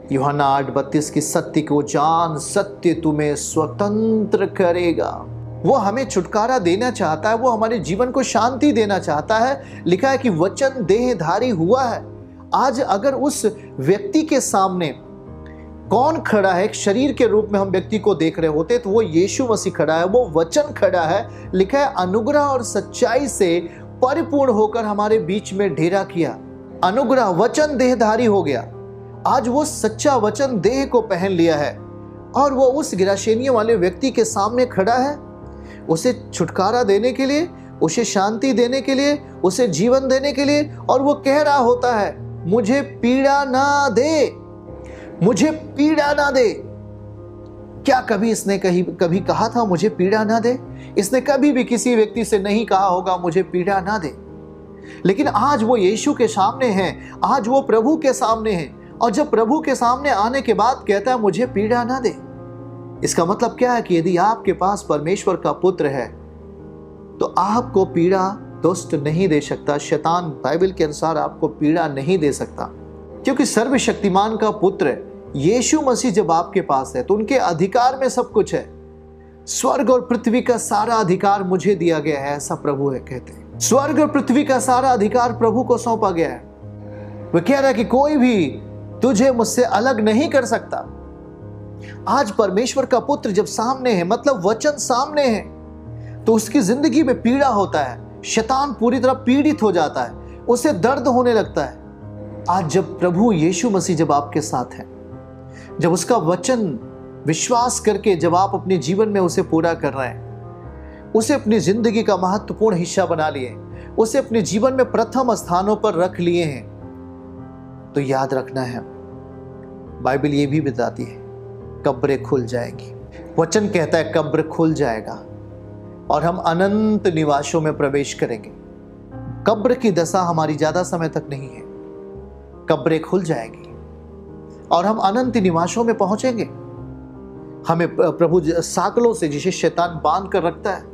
यूहन्ना 8:32 की सत्य को जान, सत्य तुम्हें स्वतंत्र करेगा। वो हमें छुटकारा देना चाहता है, वो हमारे जीवन को शांति देना चाहता है। लिखा है कि वचन देहधारी हुआ है। आज अगर उस व्यक्ति के सामने कौन खड़ा है, एक शरीर के रूप में हम व्यक्ति को देख रहे होते, तो वो यीशु मसीह खड़ा है, वो वचन खड़ा है। लिखा है अनुग्रह और सच्चाई से परिपूर्ण होकर हमारे बीच में डेरा किया। अनुग्रह, वचन देहधारी हो गया। आज वो सच्चा वचन देह को पहन लिया है और वो उस गिराशेनियों वाले व्यक्ति के सामने खड़ा है, उसे छुटकारा देने के लिए, उसे शांति देने के लिए, उसे जीवन देने के लिए। और वो कह रहा होता है, मुझे पीड़ा ना दे, मुझे पीड़ा ना दे। क्या कभी इसने कभी कहा था मुझे पीड़ा ना दे? इसने कभी भी किसी व्यक्ति से नहीं कहा होगा मुझे पीड़ा ना दे। लेकिन आज वो यीशु के सामने है, आज वो प्रभु के सामने है, और जब प्रभु के सामने आने के बाद कहता है मुझे पीड़ा ना दे। इसका मतलब क्या है कि यदि आपके पास परमेश्वर का पुत्र है तो आपको पीड़ा दुष्ट नहीं दे सकता। शैतान बाइबल के अनुसार आपको पीड़ा नहीं दे सकता, क्योंकि सर्वशक्तिमान का पुत्र यीशु मसीह जब आपके पास है तो उनके अधिकार में सब कुछ है। स्वर्ग और पृथ्वी का सारा अधिकार मुझे दिया गया है, ऐसा प्रभु है कहते हैं। स्वर्ग और पृथ्वी का सारा अधिकार प्रभु को सौंपा गया है। वह कह रहा है कि कोई भी तुझे मुझसे अलग नहीं कर सकता। आज परमेश्वर का पुत्र जब सामने है, मतलब वचन सामने है, तो उसकी जिंदगी में पीड़ा होता है। शैतान पूरी तरह पीड़ित हो जाता है, उसे दर्द होने लगता है। आज जब प्रभु यीशु मसीह जब आपके साथ है, जब उसका वचन विश्वास करके जब आप अपने जीवन में उसे पूरा कर रहे हैं, उसे अपनी जिंदगी का महत्वपूर्ण हिस्सा बना लिए, उसे अपने जीवन में प्रथम स्थानों पर रख लिए हैं, तो याद रखना है, बाइबल ये भी बताती है कब्रें खुल जाएंगी। वचन कहता है कब्र खुल जाएगा और हम अनंत निवासों में प्रवेश करेंगे। कब्र की दशा हमारी ज्यादा समय तक नहीं है। कब्रें खुल जाएगी और हम अनंत निवासों में पहुंचेंगे। हमें प्रभु साकलों से, जिसे शैतान बांध कर रखता है,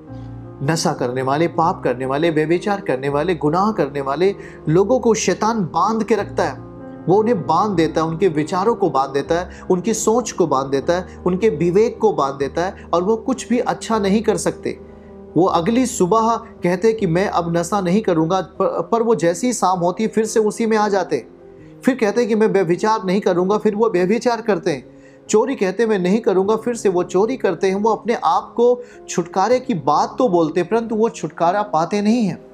नशा करने वाले, पाप करने वाले, व्यभिचार करने वाले, गुनाह करने वाले लोगों को शैतान बांध के रखता है। वो उन्हें बांध देता है, उनके विचारों को बांध देता है, उनकी सोच को बांध देता है, उनके विवेक को बांध देता है, और वो कुछ भी अच्छा नहीं कर सकते। वो अगली सुबह कहते कि मैं अब नशा नहीं करूंगा, पर वो जैसी शाम होती फिर से उसी में आ जाते। फिर कहते हैं कि मैं व्यभिचार नहीं करूंगा, फिर वो व्यभिचार करते हैं। चोरी कहते मैं नहीं करूंगा, फिर से वो चोरी करते हैं। वो अपने आप को छुटकारे की बात तो बोलते, परंतु वो छुटकारा पाते नहीं हैं।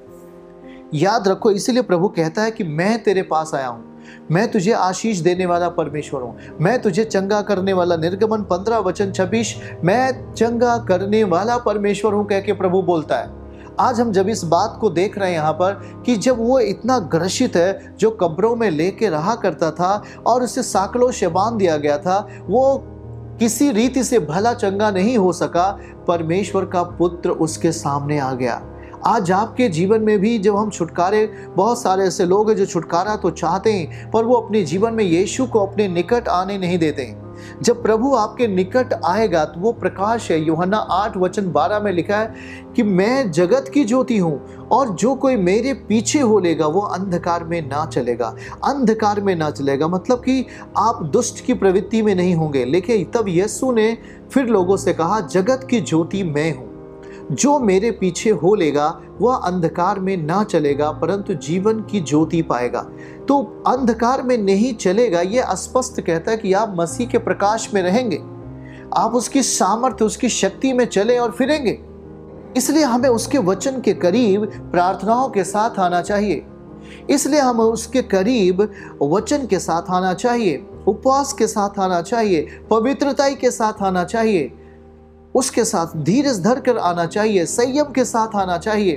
याद रखो, इसीलिए प्रभु कहता है कि मैं तेरे पास आया हूं, मैं तुझे आशीष देने वाला परमेश्वर हूं, मैं तुझे चंगा करने वाला। निर्गमन 15:26, मैं चंगा करने वाला परमेश्वर हूं कह के प्रभु बोलता है। आज हम जब इस बात को देख रहे हैं यहाँ पर कि जब वो इतना ग्रसित है, जो कब्रों में लेके रहा करता था और उसे साकलों से बांध दिया गया था, वो किसी रीति से भला चंगा नहीं हो सका। परमेश्वर का पुत्र उसके सामने आ गया। आज आपके जीवन में भी जब हम छुटकारे, बहुत सारे ऐसे लोग हैं जो छुटकारा तो चाहते हैं, पर वो अपने जीवन में यीशु को अपने निकट आने नहीं देते। जब प्रभु आपके निकट आएगा तो वो प्रकाश है। यूहन्ना 8:12 में लिखा है कि मैं जगत की ज्योति हूं, और जो कोई मेरे पीछे हो लेगा वो अंधकार में ना चलेगा। अंधकार में ना चलेगा मतलब कि आप दुष्ट की प्रवृत्ति में नहीं होंगे। लेकिन तब यीशु ने फिर लोगों से कहा, जगत की ज्योति मैं हूं, जो मेरे पीछे हो लेगा वह अंधकार में ना चलेगा परंतु जीवन की ज्योति पाएगा। तो अंधकार में नहीं चलेगा, ये स्पष्ट कहता है कि आप मसीह के प्रकाश में रहेंगे, आप उसकी सामर्थ्य, उसकी शक्ति में चले और फिरेंगे। इसलिए हमें उसके वचन के करीब प्रार्थनाओं के साथ आना चाहिए। इसलिए हमें उसके करीब वचन के साथ आना चाहिए, उपवास के साथ आना चाहिए, पवित्रताई के साथ आना चाहिए, उसके साथ धीरज धर कर आना चाहिए, संयम के साथ आना चाहिए।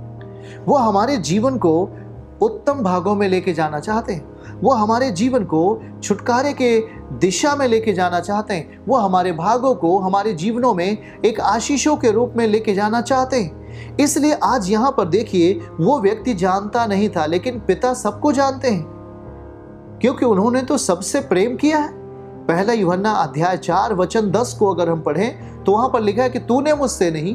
वो हमारे जीवन को उत्तम भागों में लेके जाना चाहते हैं। वो हमारे जीवन को छुटकारे के दिशा में लेके जाना चाहते हैं। वो हमारे भागों को हमारे जीवनों में एक आशीषों के रूप में लेके जाना चाहते हैं। इसलिए आज यहाँ पर देखिए, वो व्यक्ति जानता नहीं था, लेकिन पिता सबको जानते हैं, क्योंकि उन्होंने तो सबसे प्रेम किया है। पहला यूहन्ना अध्याय 4:10 को अगर हम पढ़ें तो वहां पर लिखा है कि तूने मुझसे नहीं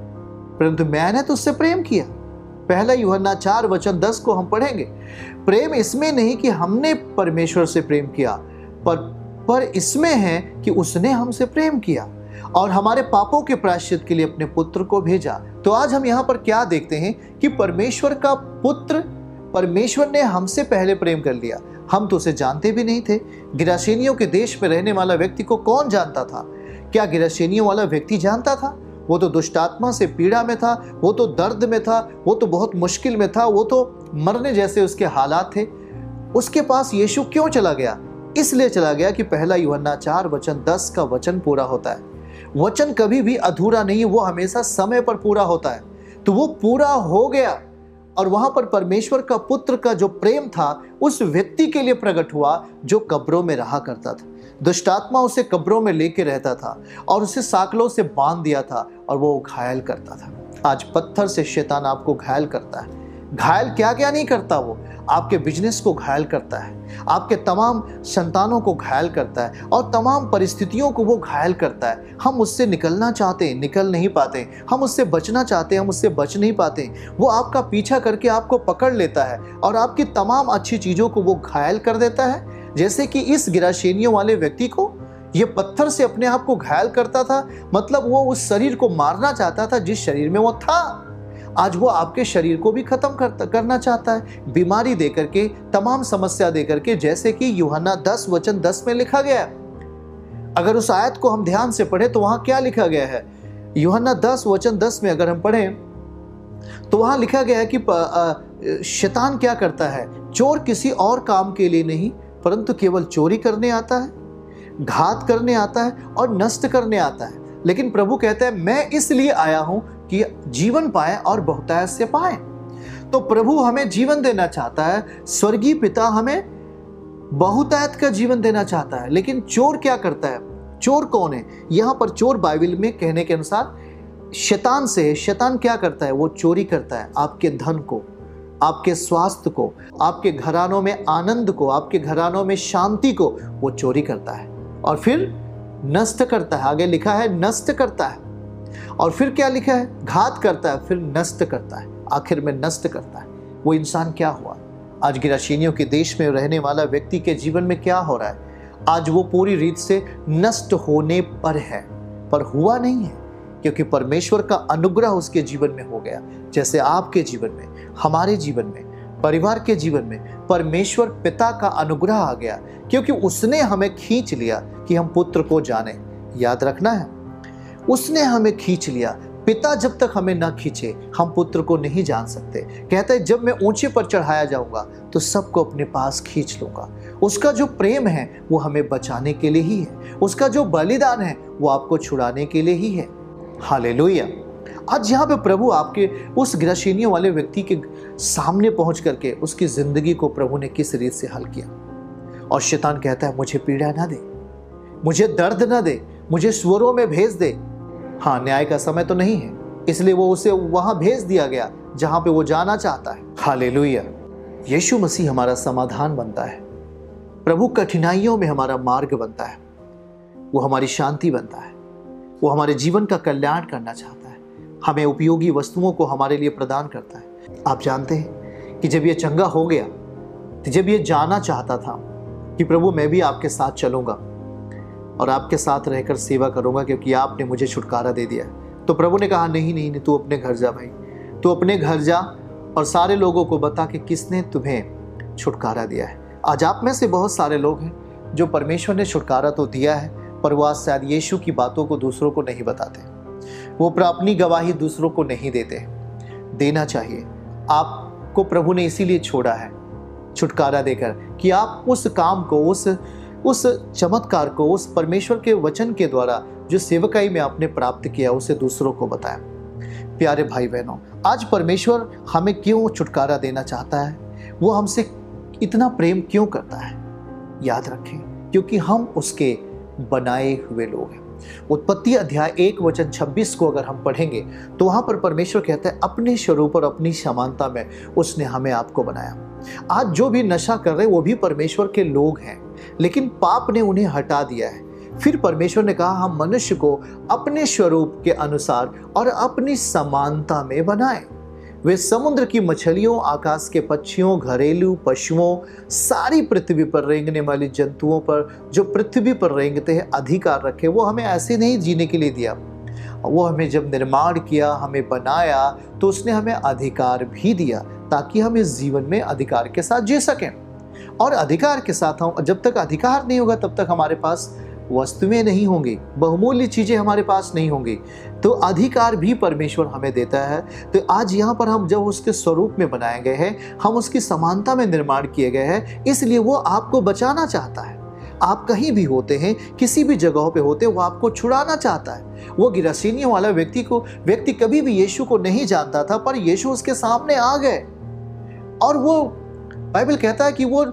परंतु मैंने तुझसे प्रेम किया। पहला यूहन्ना 4:10 को हम पढ़ेंगे। प्रेम इसमें नहीं कि हमने परमेश्वर से प्रेम किया, पर इसमें है कि उसने हमसे प्रेम किया और हमारे पापों के प्रायश्चित के लिए अपने पुत्र को भेजा। तो आज हम यहाँ पर क्या देखते हैं कि परमेश्वर का पुत्र, परमेश्वर ने हमसे पहले प्रेम कर लिया। हम तो उसे जानते भी नहीं थे। गिरासेनियों के देश में रहने वाला व्यक्ति को कौन जानता था? क्या गिरासेनियों वाला व्यक्ति जानता था? वो तो दुष्ट आत्मा से पीड़ा में था, वो तो दर्द में था, वो तो बहुत मुश्किल में था, वो तो मरने जैसे उसके हालात थे। उसके पास यीशु क्यों चला गया? इसलिए चला गया कि पहला यूहन्ना 4:10 का वचन पूरा होता है। वचन कभी भी अधूरा नहीं, वो हमेशा समय पर पूरा होता है। तो वो पूरा हो गया और वहां पर परमेश्वर का पुत्र का जो प्रेम था उस व्यक्ति के लिए प्रकट हुआ जो कब्रों में रहा करता था। दुष्ट आत्मा उसे कब्रों में लेके रहता था और उसे साकलों से बांध दिया था और वो घायल करता था। आज पत्थर से शैतान आपको घायल करता है। घायल क्या क्या नहीं करता, वो आपके बिजनेस को घायल करता है, आपके तमाम संतानों को घायल करता है और तमाम परिस्थितियों को वो घायल करता है। हम उससे निकलना चाहते हैं, निकल नहीं पाते। हम उससे बचना चाहते हैं, हम उससे बच नहीं पाते। वो आपका पीछा करके आपको पकड़ लेता है और आपकी तमाम अच्छी चीज़ों को वो घायल कर देता है। जैसे कि इस गिरासेनियों वाले व्यक्ति को ये पत्थर से अपने आप को घायल करता था, मतलब वो उस शरीर को मारना चाहता था जिस शरीर में वो था। आज वो आपके शरीर को भी खत्म करना चाहता है, बीमारी देकर के, तमाम समस्या देकर के, जैसे कि यूहन्ना 10:10 में लिखा गया है। अगर उस आयत को हम ध्यान से पढ़ें तो वहां क्या लिखा गया है? यूहन्ना 10:10 में अगर हम पढ़ें तो वहां लिखा गया है कि शैतान क्या करता है? चोर किसी और काम के लिए नहीं परंतु केवल चोरी करने आता है, घात करने आता है और नष्ट करने आता है। लेकिन प्रभु कहता है मैं इसलिए आया हूं कि जीवन पाए और बहुतायत से पाए। तो प्रभु हमें जीवन देना चाहता है, स्वर्गीय पिता हमें बहुतायत का जीवन देना चाहता है। लेकिन चोर क्या करता है? चोर कौन है? यहां पर चोर बाइबल में कहने के अनुसार शैतान से है। शैतान क्या करता है? वो चोरी करता है आपके धन को, आपके स्वास्थ्य को, आपके घरानों में आनंद को, आपके घरानों में शांति को वो चोरी करता है और फिर नष्ट करता है। आगे लिखा है नष्ट करता है। और फिर क्या लिखा है? घात करता है, फिर नष्ट करता है, आखिर में नष्ट करता है। वो इंसान क्या हुआ? आज गिरासेनियों के देश में रहने वाला व्यक्ति के जीवन में क्या हो रहा है? आज वो पूरी रीत से नष्ट होने पर है, पर हुआ नहीं है क्योंकि परमेश्वर का अनुग्रह उसके जीवन में हो गया। जैसे आपके जीवन में, हमारे जीवन में, परिवार के जीवन में परमेश्वर पिता का अनुग्रह आ गया क्योंकि उसने हमें खींच लिया कि हम पुत्र को जाने। याद रखना है, उसने हमें खींच लिया। पिता जब तक हमें ना खींचे हम पुत्र को नहीं जान सकते। कहता है जब मैं ऊंचे पर चढ़ाया जाऊंगा तो सबको अपने पास खींच लूंगा। उसका जो प्रेम है वो हमें बचाने के लिए ही है, उसका जो बलिदान है वो आपको छुड़ाने के लिए ही है। हालेलुया। आज यहाँ पे प्रभु आपके उस गिरासेनियों वाले व्यक्ति के सामने पहुंच करके उसकी जिंदगी को प्रभु ने किस रीत से हल किया। और शैतान कहता है मुझे पीड़ा ना दे, मुझे दर्द ना दे, मुझे स्वरों में भेज दे। हाँ, न्याय का समय तो नहीं है, इसलिए वो उसे वहां भेज दिया गया जहां पे वो जाना चाहता है। हालेलुया। यीशु मसीह हमारा समाधान बनता है, प्रभु कठिनाइयों में हमारा मार्ग बनता है, वो हमारी शांति बनता है, वो हमारे जीवन का कल्याण करना चाहता है, हमें उपयोगी वस्तुओं को हमारे लिए प्रदान करता है। आप जानते हैं कि जब ये चंगा हो गया, तो जब ये जाना चाहता था कि प्रभु मैं भी आपके साथ चलूंगा और आपके साथ रहकर सेवा करूंगा क्योंकि आपने मुझे छुटकारा दे दिया, तो प्रभु ने कहा नहीं नहीं नहीं, तू अपने घर जा भाई, तू अपने घर जा और सारे लोगों को बता कि किसने तुम्हें छुटकारा दिया है। आज आप में से बहुत सारे लोग हैं जो परमेश्वर ने छुटकारा तो दिया है पर वो आज शायद यीशु की बातों को दूसरों को नहीं बताते, वो अपनी गवाही दूसरों को नहीं देते। देना चाहिए। आपको प्रभु ने इसीलिए छोड़ा है छुटकारा देकर कि आप उस काम को, उस चमत्कार को, उस परमेश्वर के वचन के द्वारा जो सेवकाई में आपने प्राप्त किया उसे दूसरों को बताएं। प्यारे भाई बहनों, आज परमेश्वर हमें क्यों छुटकारा देना चाहता है? वो हमसे इतना प्रेम क्यों करता है? याद रखें, क्योंकि हम उसके बनाए हुए लोग हैं। उत्पत्ति अध्याय 1:26 को अगर हम पढ़ेंगे तो वहां पर परमेश्वर कहता है अपने स्वरूप और अपनी समानता में उसने हमें आपको बनाया। आज जो भी नशा कर रहे हैं वो भी परमेश्वर के लोग हैं, लेकिन पाप ने उन्हें हटा दिया है। फिर परमेश्वर ने कहा हम मनुष्य को अपने स्वरूप के अनुसार और अपनी समानता में बनाएं। वे समुद्र की मछलियों, आकाश के पक्षियों, घरेलू पशुओं, सारी पृथ्वी पर रेंगने वाली जंतुओं पर, जो पृथ्वी पर रेंगते हैं, अधिकार रखे। वो हमें ऐसे नहीं जीने के लिए दिया। वो हमें जब निर्माण किया, हमें बनाया, तो उसने हमें अधिकार भी दिया ताकि हम इस जीवन में अधिकार के साथ जी सकें। और अधिकार के साथ हम, जब तक अधिकार नहीं होगा तब तक हमारे पास वस्तुएं नहीं होंगी, बहुमूल्य चीजें हमारे पास नहीं होंगी। तो अधिकार भी परमेश्वर हमें देता है। तो आज यहाँ पर हम जब उसके स्वरूप में बनाए गए हैं, हम उसकी समानता में निर्माण किए गए हैं, इसलिए वो आपको बचाना चाहता है। आप कहीं भी होते हैं, किसी भी जगह पे होते हैं, वो आपको छुड़ाना चाहता है। वो गिरासेनियों वाला व्यक्ति कभी भी यीशु को नहीं जानता था, पर यीशु उसके सामने आ गए और वो, बाइबल कहता है कि वो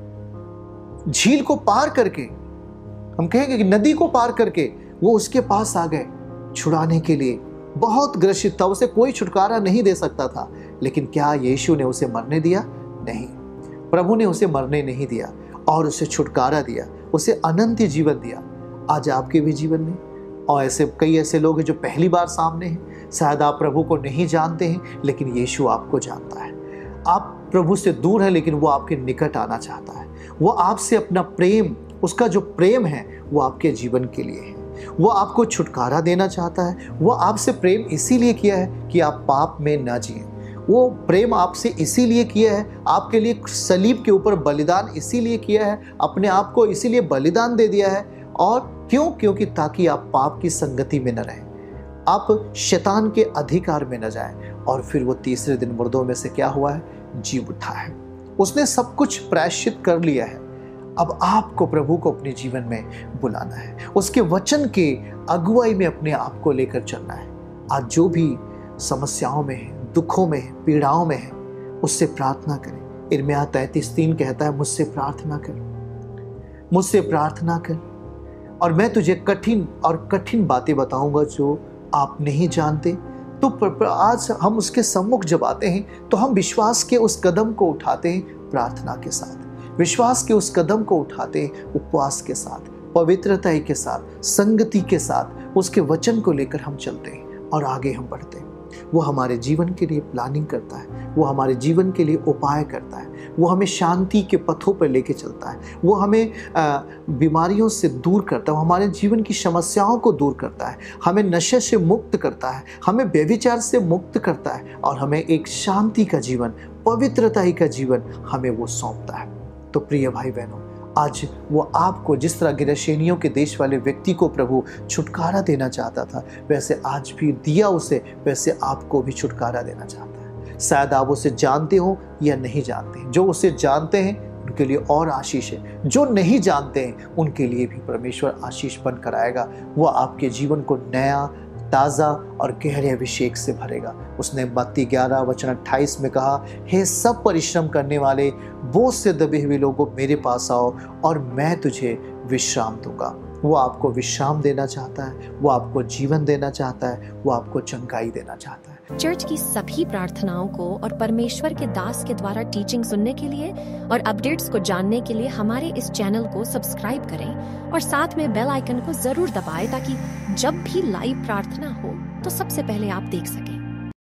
झील को पार करके, हम कहेंगे कि नदी को पार करके वो उसके पास आ गए छुड़ाने के लिए। बहुत ग्रसित था, उसे कोई छुटकारा नहीं दे सकता था, लेकिन क्या यीशु ने उसे मरने दिया? नहीं, प्रभु ने उसे मरने नहीं दिया और उसे छुटकारा दिया, उसे अनंत जीवन दिया। आज आपके भी जीवन में और कई ऐसे लोग हैं जो पहली बार सामने हैं। शायद आप प्रभु को नहीं जानते हैं, लेकिन यीशु आपको जानता है। आप प्रभु से दूर है, लेकिन वो आपके निकट आना चाहता है। वो आपसे अपना प्रेम, उसका जो प्रेम है वो आपके जीवन के लिए है। वो आपको छुटकारा देना चाहता है। वो आपसे प्रेम इसीलिए किया है कि आप पाप में ना जिएं। वो प्रेम आपसे इसीलिए किया है, आपके लिए सलीब के ऊपर बलिदान इसीलिए किया है, अपने आप को इसीलिए बलिदान दे दिया है। और क्यों? क्योंकि ताकि आप पाप की संगति में न रहें, आप शैतान के अधिकार में न जाएं। और फिर वो तीसरे दिन मुर्दों में से क्या हुआ है? जी उठा है। उसने सब कुछ प्रायश्चित कर लिया है। अब आपको प्रभु को अपने जीवन में बुलाना है, उसके वचन के अगुवाई में अपने आप को लेकर चलना है। आज जो भी समस्याओं में है, दुखों में है, पीड़ाओं में है, उससे प्रार्थना करें। इर्मिया 33:3 कहता है, मुझसे प्रार्थना कर, मुझसे प्रार्थना कर और मैं तुझे कठिन बातें बताऊंगा जो आप नहीं जानते। तो आज हम उसके सम्मुख जब आते हैं तो हम विश्वास के उस कदम को उठाते हैं, प्रार्थना के साथ विश्वास के उस कदम को उठाते हैं, उपवास के साथ, पवित्रता के साथ, संगति के साथ, उसके वचन को लेकर हम चलते हैं और आगे हम बढ़ते हैं। वो हमारे जीवन के लिए प्लानिंग करता है, वो हमारे जीवन के लिए उपाय करता है, वो हमें शांति के पथों पर लेके चलता है, वो हमें बीमारियों से दूर करता है, वो हमारे जीवन की समस्याओं को दूर करता है, हमें नशे से मुक्त करता है, हमें व्यभिचार से मुक्त करता है और हमें एक शांति का जीवन, पवित्रता का जीवन हमें वो सौंपता है। तो प्रिय भाई बहनों, आज वो आपको जिस तरह गिरासेनियों के देश वाले व्यक्ति को प्रभु छुटकारा देना चाहता था, वैसे आज भी दिया उसे, वैसे आपको भी छुटकारा देना चाहता है। शायद आप उसे जानते हो या नहीं जानते। जो उसे जानते हैं उनके लिए और आशीष है, जो नहीं जानते हैं उनके लिए भी परमेश्वर आशीष बनकर आएगा। वो आपके जीवन को नया, ताज़ा और गहरे अभिषेक से भरेगा। उसने मत्ती 11:28 में कहा, हे सब परिश्रम करने वाले, बोझ से दबे हुए लोगों, मेरे पास आओ और मैं तुझे विश्राम दूंगा। वो आपको विश्राम देना चाहता है, वो आपको जीवन देना चाहता है, वो आपको चंगाई देना चाहता है। चर्च की सभी प्रार्थनाओं को और परमेश्वर के दास के द्वारा टीचिंग सुनने के लिए और अपडेट्स को जानने के लिए हमारे इस चैनल को सब्सक्राइब करें और साथ में बेल आइकन को जरूर दबाएं ताकि जब भी लाइव प्रार्थना हो तो सबसे पहले आप देख सकें।